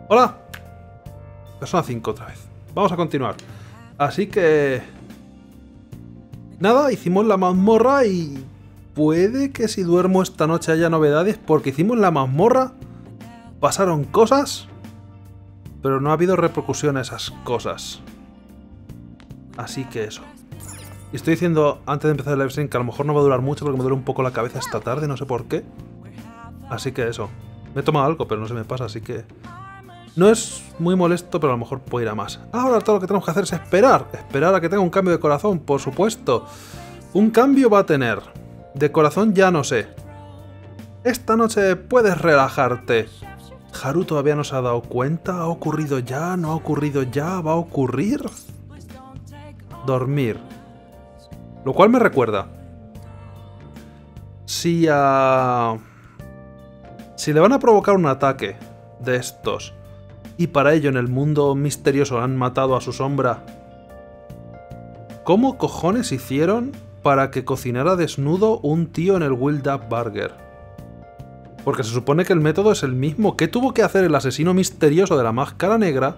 Hola. Persona 5 otra vez. Vamos a continuar. Así que... nada, hicimos la mazmorra y... puede que si duermo esta noche haya novedades, porque hicimos la mazmorra, pasaron cosas, pero no ha habido repercusión a esas cosas. Así que eso. Y estoy diciendo antes de empezar el live stream que a lo mejor no va a durar mucho porque me duele un poco la cabeza esta tarde, no sé por qué. Así que eso. Me he tomado algo, pero no se me pasa, así que... no es muy molesto, pero a lo mejor puede ir a más. Ahora todo lo que tenemos que hacer es esperar. Esperar a que tenga un cambio de corazón, por supuesto. Un cambio va a tener. De corazón ya no sé. Esta noche puedes relajarte. ¿Haru todavía no se ha dado cuenta? ¿Ha ocurrido ya? ¿No ha ocurrido ya? ¿Va a ocurrir? Dormir. Lo cual me recuerda. Si le van a provocar un ataque de estos, y para ello en el mundo misterioso han matado a su sombra, ¿cómo cojones hicieron para que cocinara desnudo un tío en el Wild Up Burger? Porque se supone que el método es el mismo. ¿Qué tuvo que hacer el asesino misterioso de la máscara negra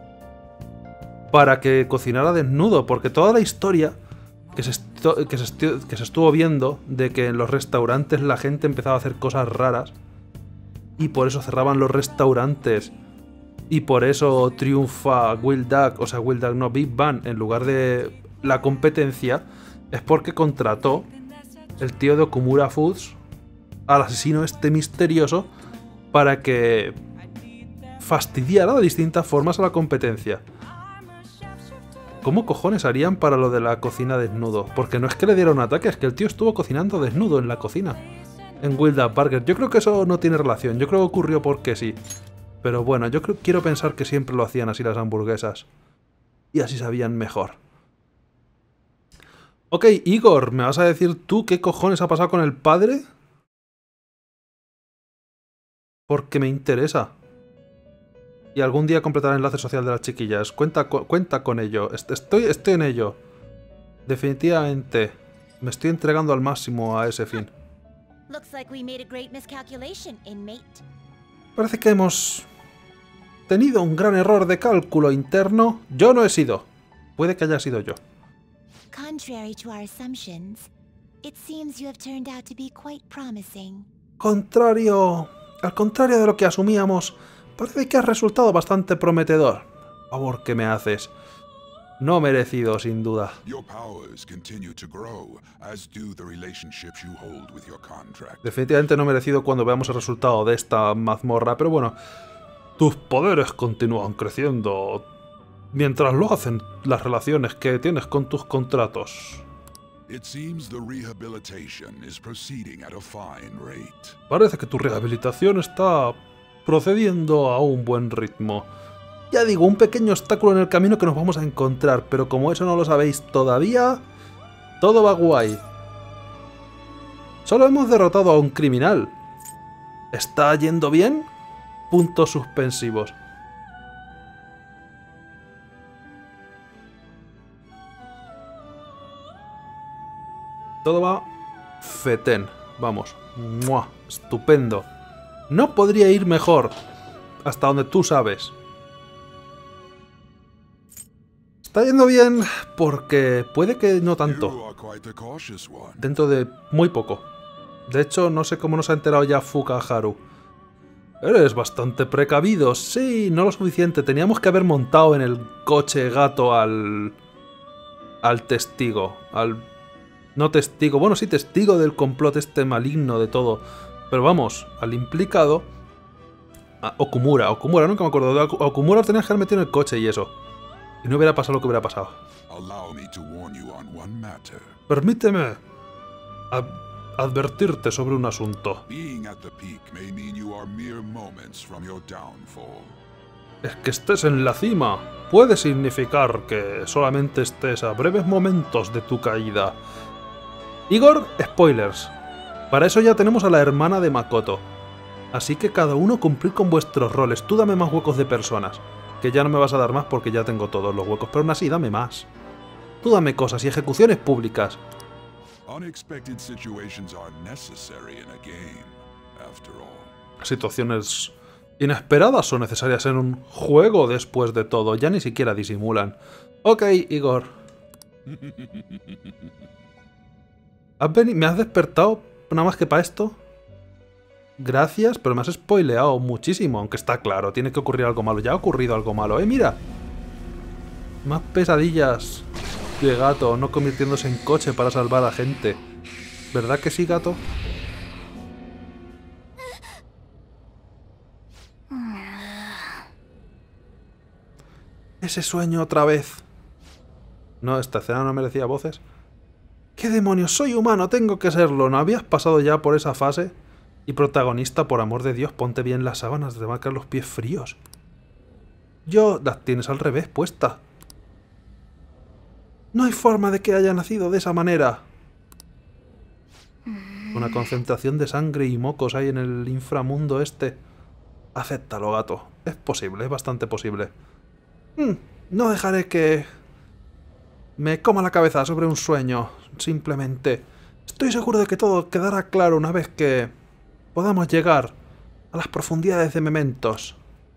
para que cocinara desnudo? Porque toda la historia que se estuvo viendo de que en los restaurantes la gente empezaba a hacer cosas raras y por eso cerraban los restaurantes y por eso triunfa Wild Duck, o sea, Wild Duck no, Big Bang en lugar de la competencia, es porque contrató el tío de Okumura Foods al asesino este misterioso para que fastidiara de distintas formas a la competencia. ¿Cómo cojones harían para lo de la cocina desnudo? Porque no es que le diera un ataque, es que el tío estuvo cocinando desnudo en la cocina. En Wild Up Burger. Yo creo que eso no tiene relación. Yo creo que ocurrió porque sí. Pero bueno, yo quiero pensar que siempre lo hacían así las hamburguesas. Y así sabían mejor. Ok, Igor, ¿me vas a decir tú qué cojones ha pasado con el padre? Porque me interesa. Y algún día completaré el enlace social de las chiquillas. Cuenta con ello. Estoy en ello. Definitivamente. Me estoy entregando al máximo a ese fin. Parece que hemos tenido un gran error de cálculo interno. Yo no he sido. Puede que haya sido yo. Al contrario de lo que asumíamos, parece que has resultado bastante prometedor. Por favor, ¿qué me haces? No merecido, sin duda. Definitivamente no merecido cuando veamos el resultado de esta mazmorra, pero bueno, tus poderes continúan creciendo mientras lo hacen las relaciones que tienes con tus contratos. Parece que tu rehabilitación está procediendo a un buen ritmo. Ya digo, un pequeño obstáculo en el camino que nos vamos a encontrar, pero como eso no lo sabéis todavía, todo va guay. Solo hemos derrotado a un criminal. ¿Está yendo bien? Puntos suspensivos. Todo va fetén. Vamos. ¡Mua! Estupendo. No podría ir mejor. Hasta donde tú sabes. Está yendo bien porque puede que no tanto. Dentro de muy poco. De hecho, no sé cómo nos ha enterado ya Fukaharu. Eres bastante precavido. Sí, no lo suficiente. Teníamos que haber montado en el coche gato al testigo. No testigo. Bueno, sí, testigo del complot este maligno de todo. Pero vamos, al implicado... Okumura, nunca me acuerdo. De Okumura tenías que haber metido en el coche y eso. Y no hubiera pasado lo que hubiera pasado. Permíteme advertirte sobre un asunto. Es que estés en la cima puede significar que solamente estés a breves momentos de tu caída. Igor, spoilers. Para eso ya tenemos a la hermana de Makoto. Así que cada uno cumplir con vuestros roles. Tú dame más huecos de personas. Que ya no me vas a dar más porque ya tengo todos los huecos. Pero aún así, dame más. Tú dame cosas y ejecuciones públicas. Situaciones inesperadas o necesarias en un juego después de todo. Ya ni siquiera disimulan. Ok, Igor. ¿Me has despertado nada más que para esto? Gracias, pero me has spoileado muchísimo, aunque está claro, tiene que ocurrir algo malo. Ya ha ocurrido algo malo, mira. Más pesadillas de gato, no convirtiéndose en coche para salvar a gente. ¿Verdad que sí, gato? Ese sueño otra vez. No, esta escena no merecía voces. ¿Qué demonios? Soy humano, tengo que serlo. ¿No habías pasado ya por esa fase? Y protagonista, por amor de Dios, ponte bien las sábanas, te van a quedar los pies fríos. Las tienes al revés puestas. No hay forma de que haya nacido de esa manera. Una concentración de sangre y mocos hay en el inframundo este. Acéptalo, gato. Es posible, es bastante posible. No dejaré que me coma la cabeza sobre un sueño. Simplemente estoy seguro de que todo quedará claro una vez que podamos llegar a las profundidades de Mementos.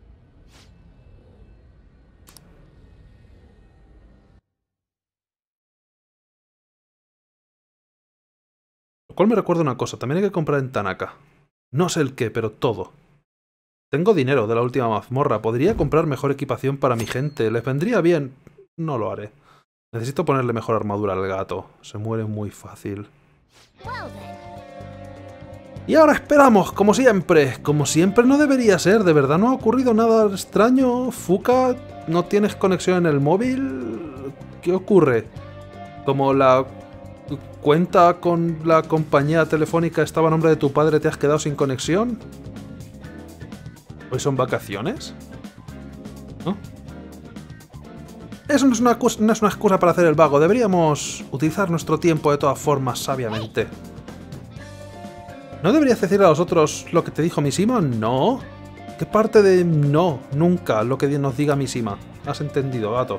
Lo cual me recuerda una cosa, también hay que comprar en Tanaka. No sé el qué, pero todo. Tengo dinero de la última mazmorra, podría comprar mejor equipación para mi gente, les vendría bien. No lo haré. Necesito ponerle mejor armadura al gato, se muere muy fácil. Y ahora esperamos, como siempre. Como siempre no debería ser, de verdad no ha ocurrido nada extraño. Fuka, ¿no tienes conexión en el móvil? ¿Qué ocurre? Como la cuenta con la compañía telefónica estaba a nombre de tu padre, ¿te has quedado sin conexión? ¿Hoy son vacaciones? ¿No? Eso no es una excusa para hacer el vago. Deberíamos utilizar nuestro tiempo de todas formas sabiamente. ¿No deberías decir a los otros lo que te dijo Mishima? No. ¿Qué parte de no? Nunca lo que nos diga Mishima. ¿Has entendido, gato?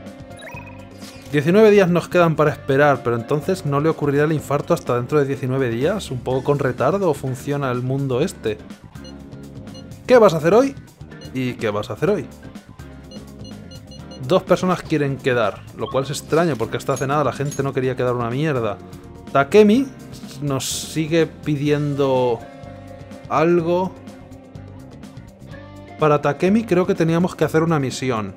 19 días nos quedan para esperar, pero entonces ¿no le ocurrirá el infarto hasta dentro de 19 días? ¿Un poco con retardo funciona el mundo este? ¿Qué vas a hacer hoy? ¿Y qué vas a hacer hoy? 2 personas quieren quedar, lo cual es extraño porque hasta hace nada la gente no quería quedar una mierda. Takemi nos sigue pidiendo algo. Para Takemi creo que teníamos que hacer una misión.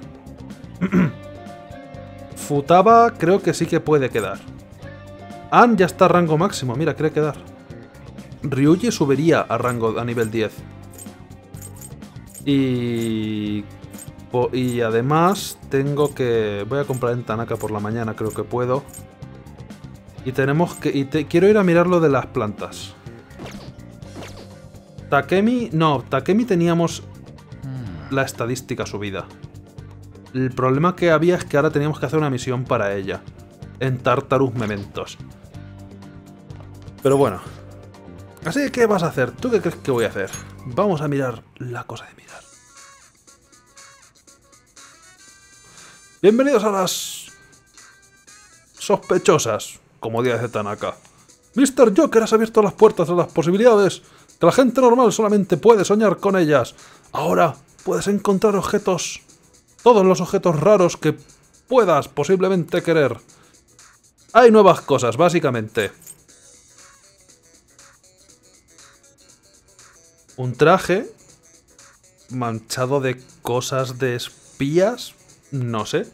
Futaba creo que sí que puede quedar. Ann ya está a rango máximo, mira, quiere quedar. Ryuji subiría a rango a nivel 10. Y además tengo que... Voy a comprar en Tanaka por la mañana, creo que puedo. Y tenemos que... quiero ir a mirar lo de las plantas. Takemi... No, Takemi teníamos la estadística subida. El problema que había es que ahora teníamos que hacer una misión para ella. En Tartarus Mementos. Pero bueno. Así que, ¿qué vas a hacer? ¿Tú qué crees que voy a hacer? Vamos a mirar la cosa de mirar. Bienvenidos a las... sospechosas, comodidades de Tanaka. Mr. Joker, has abierto las puertas a las posibilidades que la gente normal solamente puede soñar con ellas. Ahora puedes encontrar objetos... todos los objetos raros que puedas posiblemente querer. Hay nuevas cosas, básicamente. Un traje manchado de cosas de espías, no sé.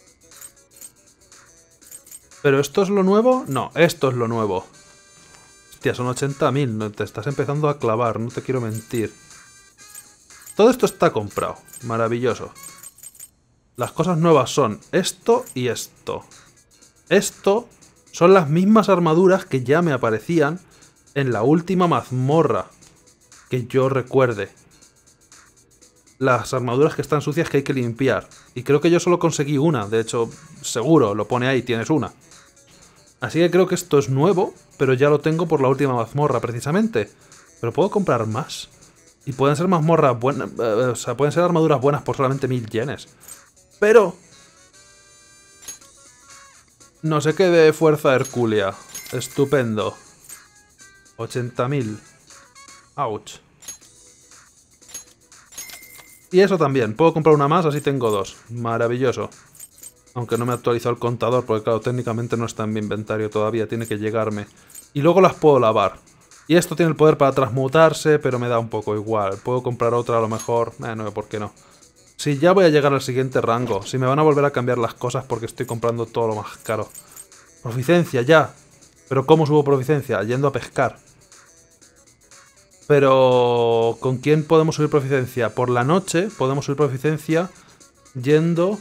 ¿Pero esto es lo nuevo? No, esto es lo nuevo. Hostia, son 80.000, no, te estás empezando a clavar, no te quiero mentir. Todo esto está comprado, maravilloso. Las cosas nuevas son esto y esto. Esto son las mismas armaduras que ya me aparecían en la última mazmorra que yo recuerde. Las armaduras que están sucias que hay que limpiar. Y creo que yo solo conseguí una. De hecho, seguro, lo pone ahí, tienes una. Así que creo que esto es nuevo, pero ya lo tengo por la última mazmorra, precisamente. Pero puedo comprar más. Y pueden ser mazmorras buenas... o sea, pueden ser armaduras buenas por solamente 1000 yenes. Pero... no sé qué de fuerza hercúlea. Estupendo. 80.000. Ouch. Y eso también. Puedo comprar una más, así tengo dos. Maravilloso. Aunque no me actualizó el contador, porque claro, técnicamente no está en mi inventario todavía. Tiene que llegarme. Y luego las puedo lavar. Y esto tiene el poder para transmutarse, pero me da un poco igual. Puedo comprar otra a lo mejor. No, ¿por qué no? Si ya voy a llegar al siguiente rango. Si me van a volver a cambiar las cosas porque estoy comprando todo lo más caro. Proficiencia, ya. Pero ¿cómo subo proficiencia? Yendo a pescar. Pero ¿con quién podemos subir proficiencia? Por la noche podemos subir proficiencia yendo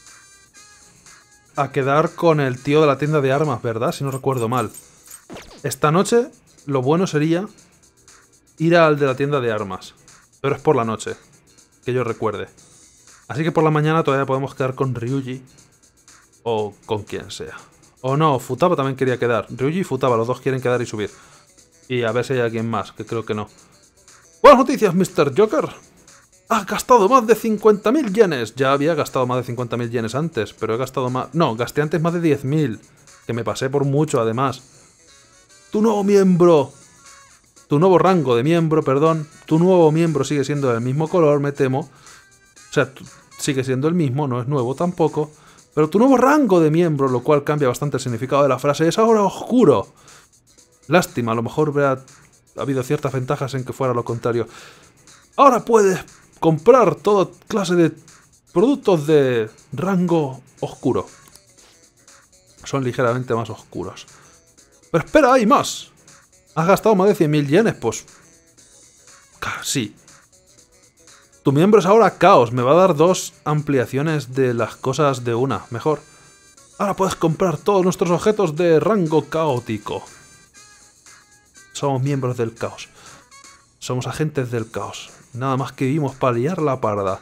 a quedar con el tío de la tienda de armas, ¿verdad? Si no recuerdo mal. Esta noche lo bueno sería ir al de la tienda de armas. Pero es por la noche, que yo recuerde. Así que por la mañana todavía podemos quedar con Ryuji. O con quien sea. O no, Futaba también quería quedar. Ryuji y Futaba, los dos quieren quedar y subir. Y a ver si hay alguien más, que creo que no. Buenas noticias, Mr. Joker. Has gastado más de 50.000 yenes. Ya había gastado más de 50.000 yenes antes, pero he gastado más... No, gasté antes más de 10.000. Que me pasé por mucho, además. Tu nuevo miembro... Tu nuevo rango de miembro, perdón. Tu nuevo miembro sigue siendo del mismo color, me temo. O sea, sigue siendo el mismo, no es nuevo tampoco. Pero tu nuevo rango de miembro, lo cual cambia bastante el significado de la frase, es ahora oscuro. Lástima, a lo mejor hubiera habido ciertas ventajas en que fuera lo contrario. Ahora puedes comprar toda clase de productos de rango oscuro. Son ligeramente más oscuros. Pero espera, hay más. ¿Has gastado más de 100.000 yenes? Pues... sí. Tu miembro es ahora caos. Me va a dar 2 ampliaciones de las cosas de una. Mejor. Ahora puedes comprar todos nuestros objetos de rango caótico. Somos miembros del caos. Somos agentes del caos. Nada más que vivimos para liar la parda.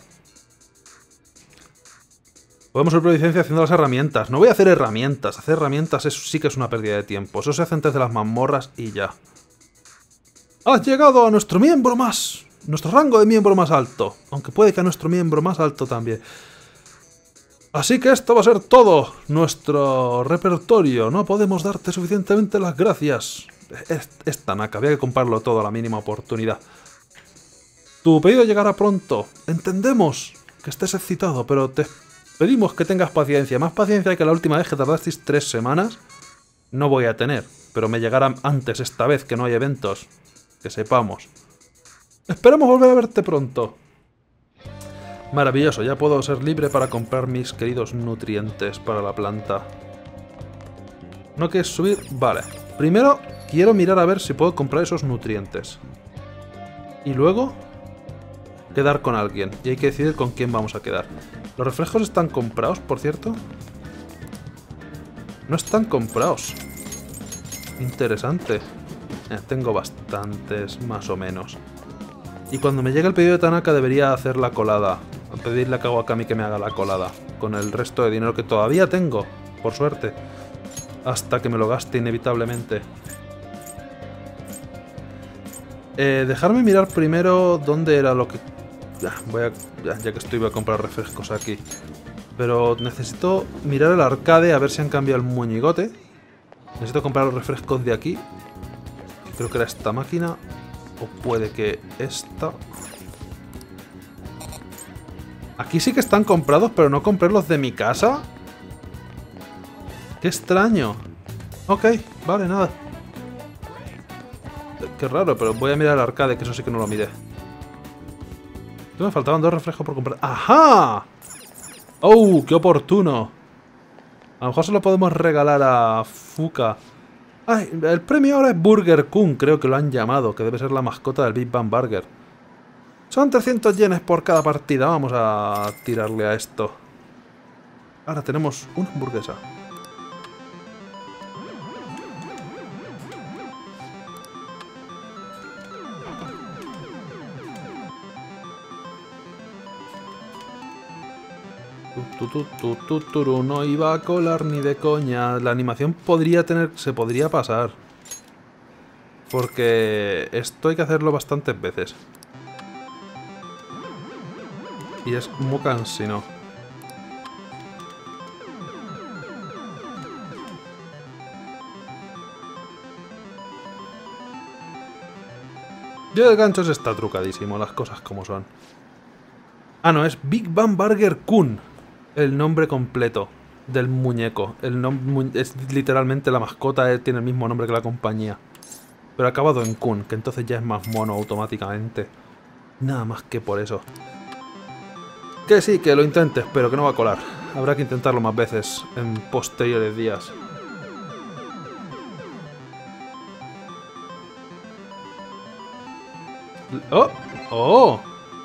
Podemos subir proficiencia haciendo las herramientas. No voy a hacer herramientas. Hacer herramientas sí que es una pérdida de tiempo. Eso se hace antes de las mazmorras y ya. Has llegado a nuestro miembro más... Nuestro rango de miembro más alto. Aunque puede que a nuestro miembro más alto también. Así que esto va a ser todo. Nuestro repertorio. No podemos darte suficientemente las gracias. Es Tanaka. Había que comprarlo todo a la mínima oportunidad. Tu pedido llegará pronto. Entendemos que estés excitado, pero te pedimos que tengas paciencia. Más paciencia que la última vez que tardasteis 3 semanas. No voy a tener. Pero me llegará antes esta vez que no hay eventos. Que sepamos. Esperamos volver a verte pronto. Maravilloso, ya puedo ser libre para comprar mis queridos nutrientes para la planta. ¿No quieres subir? Vale. Primero quiero mirar a ver si puedo comprar esos nutrientes. Y luego quedar con alguien. Y hay que decidir con quién vamos a quedar. ¿Los reflejos están comprados, por cierto? No están comprados. Interesante. Tengo bastantes, más o menos. Y cuando me llegue el pedido de Tanaka debería hacer la colada. Pedirle a Kawakami que me haga la colada. Con el resto de dinero que todavía tengo, por suerte. Hasta que me lo gaste inevitablemente. Dejarme mirar primero dónde era lo que... Ya que estoy voy a comprar refrescos aquí. Pero necesito mirar el arcade a ver si han cambiado el moñigote. Necesito comprar los refrescos de aquí. Creo que era esta máquina. O puede que esta... Aquí sí que están comprados, pero no compré los de mi casa. Qué extraño. Ok, vale, nada. Qué raro, pero voy a mirar el arcade, que eso sí que no lo miré. Me faltaban 2 refrescos por comprar. ¡Ajá! ¡Oh, qué oportuno! A lo mejor se lo podemos regalar a Fuka. Ay, el premio ahora es Burger Kun, creo que lo han llamado, que debe ser la mascota del Big Bang Burger. Son 300 yenes por cada partida, vamos a tirarle a esto. Ahora tenemos una hamburguesa. No iba a colar ni de coña. La animación se podría pasar. Porque esto hay que hacerlo bastantes veces. Y es muy cansino. Y el gancho está trucadísimo, las cosas como son. Ah, no, es Big Bang Burger Kun. El nombre completo del muñeco. Es literalmente la mascota, tiene el mismo nombre que la compañía. Pero acabado en Kun, que entonces ya es más mono automáticamente. Nada más que por eso. Que sí, que lo intentes, pero que no va a colar. Habrá que intentarlo más veces en posteriores días. ¡Oh! ¡Oh!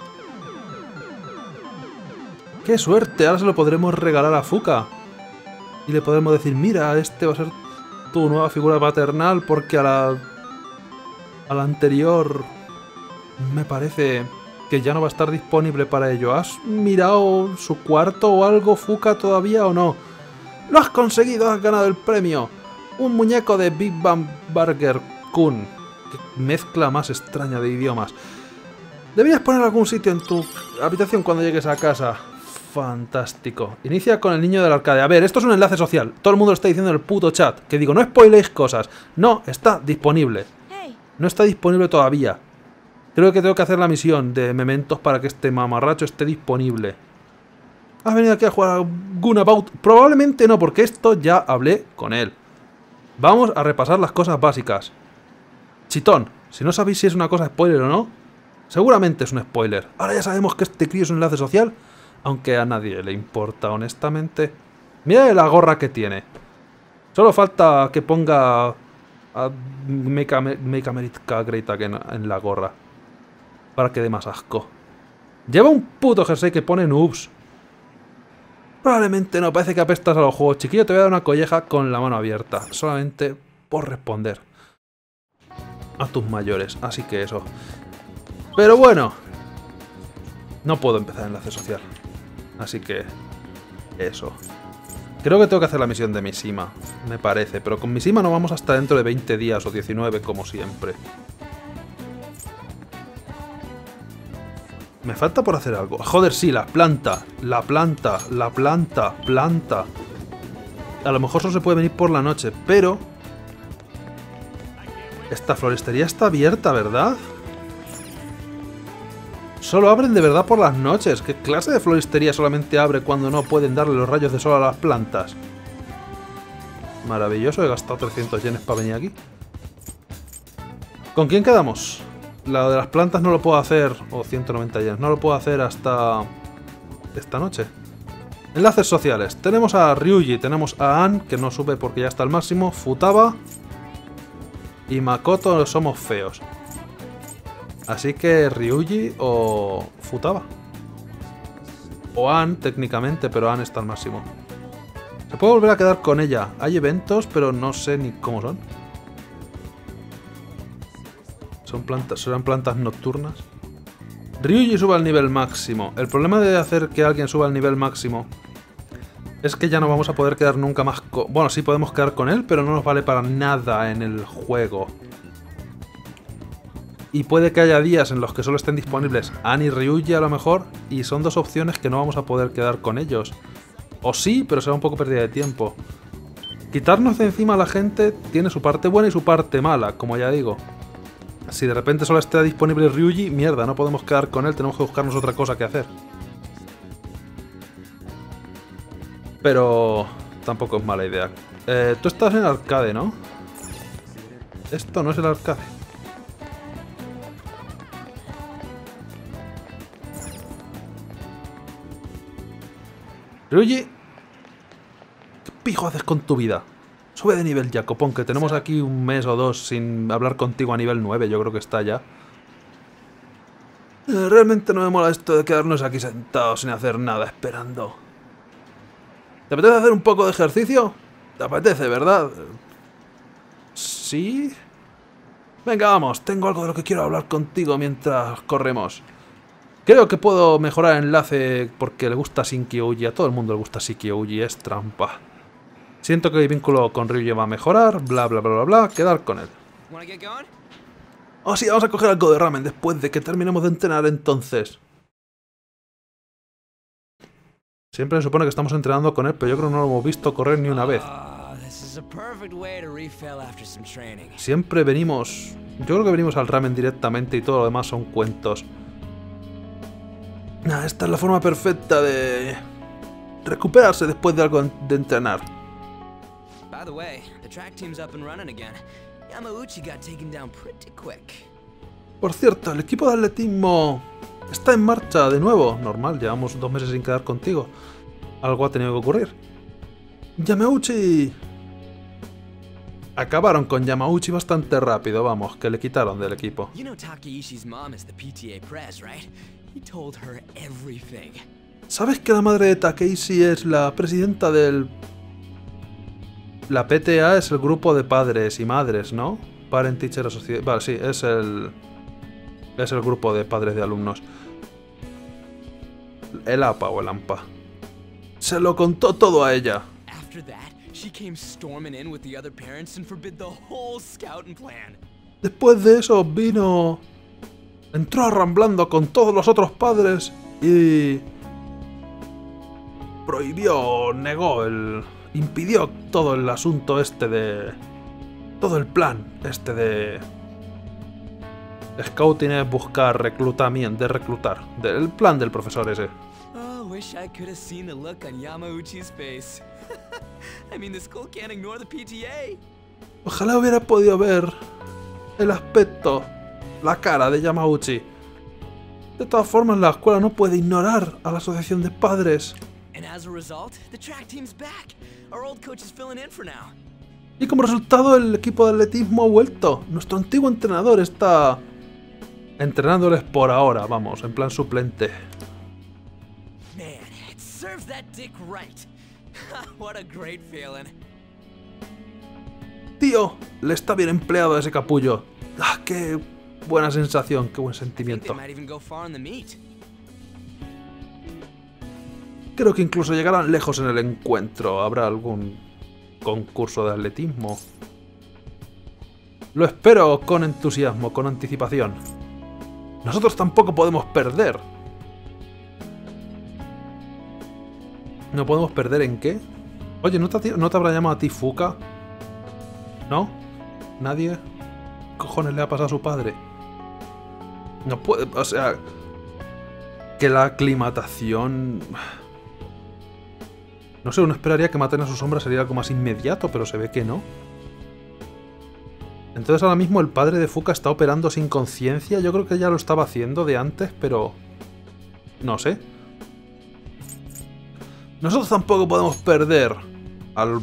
¡Qué suerte! Ahora se lo podremos regalar a Fuka. Y le podremos decir, mira, este va a ser tu nueva figura paternal porque a la anterior me parece que ya no va a estar disponible para ello. ¿Has mirado su cuarto o algo, Fuka, todavía o no? ¡Lo has conseguido! ¡Has ganado el premio! Un muñeco de Big Bang Burger Kun. Qué mezcla más extraña de idiomas. Deberías poner algún sitio en tu habitación cuando llegues a casa. Fantástico. Inicia con el niño del arcade. A ver, esto es un enlace social. Todo el mundo lo está diciendo en el puto chat. Que digo, no spoiléis cosas. No, está disponible. No está disponible todavía. Creo que tengo que hacer la misión de mementos para que este mamarracho esté disponible. ¿Has venido aquí a jugar a Gunabout? Probablemente no, porque esto ya hablé con él. Vamos a repasar las cosas básicas. Chitón, si no sabéis si es una cosa spoiler o no, seguramente es un spoiler. Ahora ya sabemos que este crío es un enlace social, aunque a nadie le importa, honestamente. Mira la gorra que tiene. Solo falta que ponga a Make America Great Again en la gorra. Para que dé más asco. Lleva un puto jersey que pone noobs. Probablemente no, parece que apestas a los juegos. Chiquillo, te voy a dar una colleja con la mano abierta. Solamente por responder a tus mayores. Así que eso. Pero bueno. No puedo empezar enlace social. Así que eso. Creo que tengo que hacer la misión de Mishima, me parece. Pero con Mishima no vamos hasta dentro de 20 días o 19, como siempre. Me falta por hacer algo. Joder, sí, la planta. La planta. La planta. Planta. A lo mejor solo se puede venir por la noche, pero... Esta floristería está abierta, ¿verdad? Solo abren de verdad por las noches. ¿Qué clase de floristería solamente abre cuando no pueden darle los rayos de sol a las plantas? Maravilloso, he gastado 300 yenes para venir aquí. ¿Con quién quedamos? La de las plantas no lo puedo hacer, o 190 yenes, no lo puedo hacer hasta esta noche. Enlaces sociales. Tenemos a Ryuji, tenemos a Ann, que no sube porque ya está al máximo, Futaba y Makoto somos feos. Así que Ryuji o Futaba. O Ann, técnicamente, pero Ann está al máximo. Se puede volver a quedar con ella. Hay eventos, pero no sé ni cómo son. Serán plantas nocturnas. Ryuji sube al nivel máximo. El problema de hacer que alguien suba al nivel máximo es que ya no vamos a poder quedar nunca más con... Bueno, sí podemos quedar con él, pero no nos vale para nada en el juego. Y puede que haya días en los que solo estén disponibles Ann y Ryuji a lo mejor, y son dos opciones que no vamos a poder quedar con ellos. O sí, pero será un poco pérdida de tiempo. Quitarnos de encima a la gente tiene su parte buena y su parte mala, como ya digo. Si de repente solo está disponible Ryuji, mierda, no podemos quedar con él, tenemos que buscarnos otra cosa que hacer. Pero tampoco es mala idea. Tú estás en el arcade, ¿no? Esto no es el arcade. Ryuji, ¿qué pijo haces con tu vida? Sube de nivel ya, copón, que tenemos aquí un mes o dos sin hablar contigo a nivel 9, yo creo que está ya. Realmente no me mola esto de quedarnos aquí sentados sin hacer nada, esperando. ¿Te apetece hacer un poco de ejercicio? ¿Te apetece, verdad? ¿Sí? Venga, vamos, tengo algo de lo que quiero hablar contigo mientras corremos. Creo que puedo mejorar el enlace porque le gusta Shinkyo-Uji, a todo el mundo le gusta Shinkyo-Uji, es trampa. Siento que el vínculo con Ryuji va a mejorar, bla bla bla bla bla, quedar con él. Oh sí, vamos a coger algo de ramen después de que terminemos de entrenar entonces. Siempre se supone que estamos entrenando con él, pero yo creo que no lo hemos visto correr ni una vez. Siempre venimos... Yo creo que venimos al ramen directamente y todo lo demás son cuentos. Esta es la forma perfecta de recuperarse después de algo de entrenar. By the way, the track team's up and running again. Yamauchi got taken down pretty quick. Por cierto, el equipo de atletismo está en marcha de nuevo. Normal, llevamos 2 meses sin quedar contigo. Algo ha tenido que ocurrir. Yamauchi... Acabaron con Yamauchi bastante rápido, vamos, que le quitaron del equipo. You know Takeishi's mom is the PTA press, right? He told her everything. ¿Sabes que la madre de Takeishi es la presidenta del... La PTA es el grupo de padres y madres, ¿no? Parent Teacher Association... Vale, sí, es el grupo de padres de alumnos. El APA o el AMPA. Se lo contó todo a ella. After that, she came storming in with the other parents and forbid the whole scouting plan. Después de eso vino... Entró arramblando con todos los otros padres y... Prohibió, negó impidió todo el asunto este de... Todo el plan este de... Scouting es buscar reclutamiento, de reclutar. El plan del profesor ese. Oh, wish I could have seen the look on Yamauchi's face. I mean, the school can't ignore the PTA. Ojalá hubiera podido ver el aspecto, la cara de Yamauchi. De todas formas, la escuela no puede ignorar a la asociación de padres. And as a result, the track team's back. Our old coach is filling in for now. Y como resultado, el equipo de atletismo ha vuelto. Nuestro antiguo entrenador está entrenándoles por ahora, vamos, en plan suplente. Man, it serves that dick right. What a great feeling. Tío, le está bien empleado a ese capullo. ¡Ah, qué buena sensación, qué buen sentimiento! Creo que incluso llegarán lejos en el encuentro. Habrá algún concurso de atletismo. Lo espero con entusiasmo, con anticipación. Nosotros tampoco podemos perder. ¿No podemos perder en qué? Oye, ¿no te habrá llamado a ti Fuka? ¿No? ¿Nadie? ¿Qué cojones le ha pasado a su padre? No puede... O sea... Que la aclimatación... No sé, uno esperaría que maten a su sombra sería algo más inmediato, pero se ve que no. Entonces ahora mismo el padre de Fuka está operando sin conciencia. Yo creo que ya lo estaba haciendo de antes, pero... No sé. Nosotros tampoco podemos perder al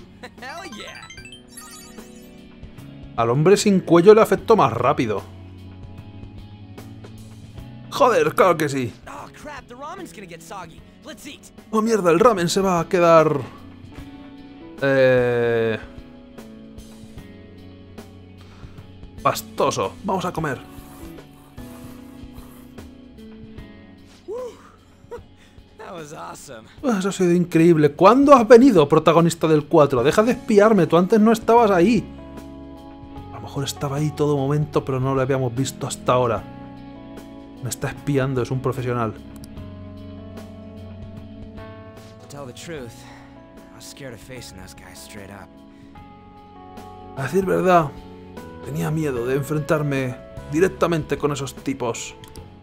hombre sin cuello le afectó más rápido. Joder, claro que sí. Oh mierda, el ramen se va a quedar... pastoso. Vamos a comer. Eso ha sido increíble. ¿Cuándo has venido, protagonista del 4? Deja de espiarme, tú antes no estabas ahí. A lo mejor estaba ahí todo momento, pero no lo habíamos visto hasta ahora. Me está espiando, es un profesional. A decir verdad, tenía miedo de enfrentarme directamente con esos tipos.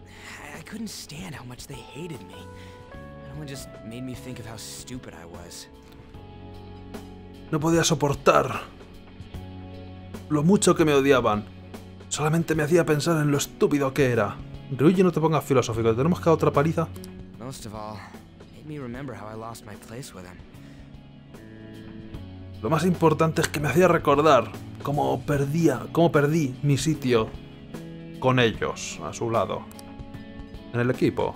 No podía soportar lo mucho que me odiaban. Solamente me hacía pensar en lo estúpido que era. Ryuji, no te pongas filosófico, ¿tenemos que dar otra paliza? Lo más importante es que me hacía recordar cómo perdí mi sitio con ellos, a su lado. En el equipo.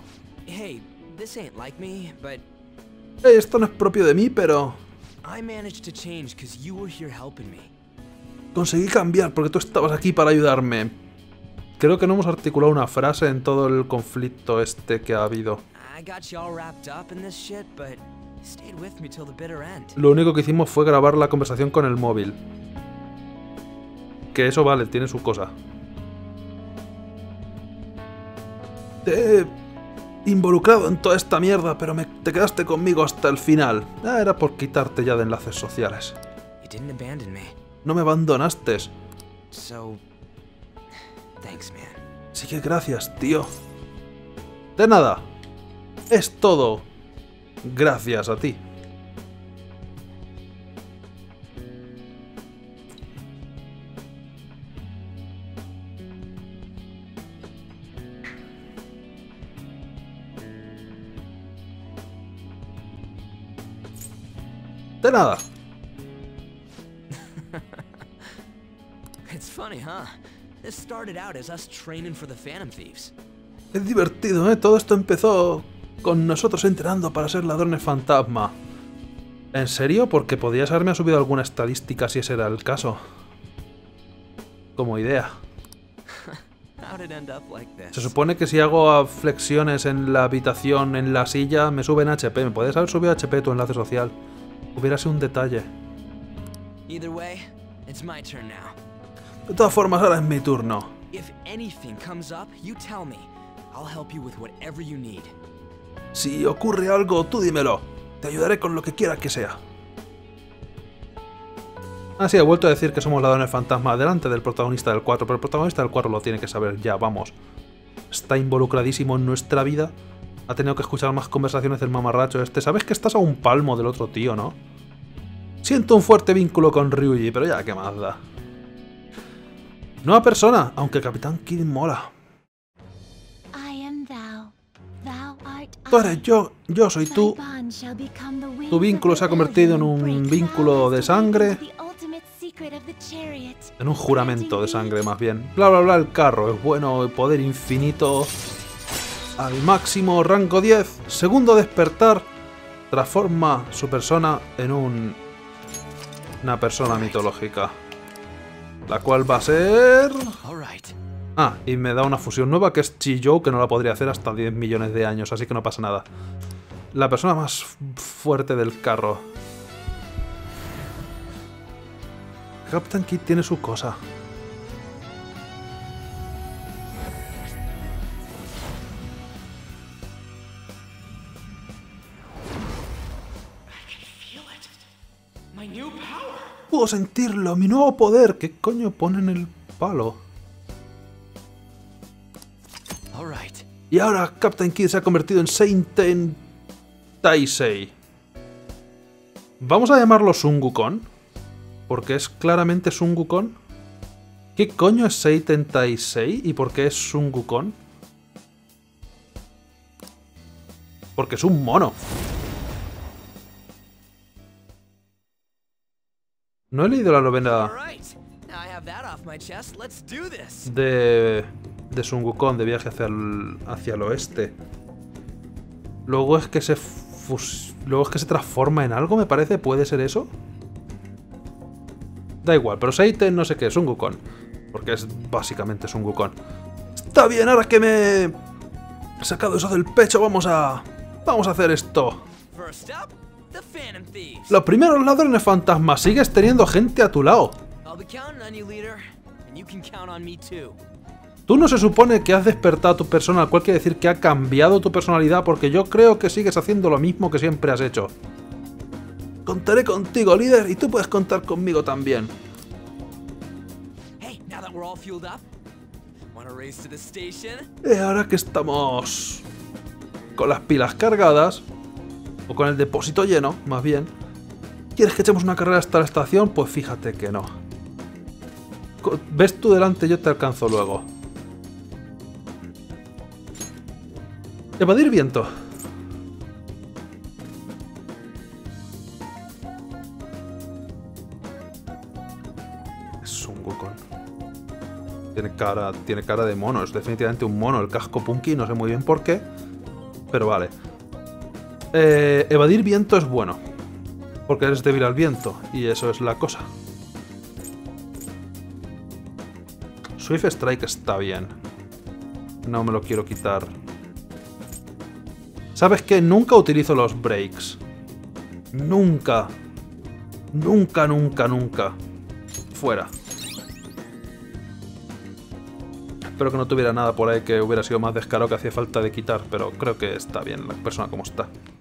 Esto no es propio de mí, pero... Conseguí cambiar porque tú estabas aquí para ayudarme. Creo que no hemos articulado una frase en todo el conflicto este que ha habido. Lo único que hicimos fue grabar la conversación con el móvil. Que eso vale, tiene su cosa. Te he involucrado en toda esta mierda, pero te quedaste conmigo hasta el final. Era por quitarte ya de enlaces sociales. No me abandonaste. Así que gracias, tío. De nada. Es todo gracias a ti. De nada. It's funny, huh? This started out as us training for the Phantom Thieves. Es divertido, ¿eh? Todo esto empezó con nosotros entrenando para ser ladrones fantasma. ¿En serio? Porque podrías haberme subido alguna estadística si ese era el caso. Como idea. How'd it end up like this? Se supone que si hago flexiones en la habitación, en la silla, me suben HP. Me podrías haber subido HP tu enlace social. Hubiera sido un detalle. Either way, it's my turn now. De todas formas, ahora es mi turno. If anything comes up, you tell me. I'll help you with whatever you need. Si ocurre algo, tú dímelo. Te ayudaré con lo que quieras que sea. Ah, sí, he vuelto a decir que somos ladrones fantasma delante del protagonista del 4, pero el protagonista del 4 lo tiene que saber ya, vamos. Está involucradísimo en nuestra vida. Ha tenido que escuchar más conversaciones del mamarracho este. ¿Sabes que estás a un palmo del otro tío, no? Siento un fuerte vínculo con Ryuji, pero ya, ¿qué más da? Nueva persona, aunque Capitán Kidd mola. Tú eres yo soy tú. Tu vínculo se ha convertido en un vínculo de sangre. En un juramento de sangre, más bien. Bla, bla, bla, el carro. Es bueno, poder infinito. Al máximo, rango 10. Segundo despertar. Transforma su persona en una persona mitológica. La cual va a ser... Ah, y me da una fusión nueva que es Chijou, que no la podría hacer hasta 10 millones de años, así que no pasa nada. La persona más fuerte del carro. Captain Kidd tiene su cosa. Puedo sentirlo, mi nuevo poder. ¿Qué coño pone en el palo? Y ahora Captain Kidd se ha convertido en Seiten Taisei. Vamos a llamarlo Sun Wukong, porque es claramente Sun Wukong. ¿Qué coño es Seiten Taisei y por qué es Sun Wukong? Porque es un mono. No he leído la novela de Sun Wukong, de viaje hacia el oeste. Luego es que se transforma en algo, me parece. ¿Puede ser eso? Da igual, pero Seiten no sé qué, Sun Wukong. Porque es básicamente Sun Wukong. Está bien, ahora que me he sacado eso del pecho, vamos a hacer esto. Los primeros ladrones fantasmas. Sigues teniendo gente a tu lado. Tú no se supone que has despertado a tu persona, al cual quiere decir que ha cambiado tu personalidad, porque yo creo que sigues haciendo lo mismo que siempre has hecho. Contaré contigo, líder, y tú puedes contar conmigo también. Ahora que estamos con las pilas cargadas, o con el depósito lleno, más bien, ¿quieres que echemos una carrera hasta la estación? Pues fíjate que no. Ves tú delante, yo te alcanzo luego. Evadir viento. Es un Wukong. Tiene cara de mono, es definitivamente un mono. El casco punky, no sé muy bien por qué, pero vale. Evadir viento es bueno, porque eres débil al viento, y eso es la cosa. Swift Strike está bien. No me lo quiero quitar. ¿Sabes qué? Nunca utilizo los breaks. Nunca. Nunca, nunca, nunca. Fuera. Espero que no tuviera nada por ahí que hubiera sido más descaro que hacía falta de quitar, pero creo que está bien la persona como está.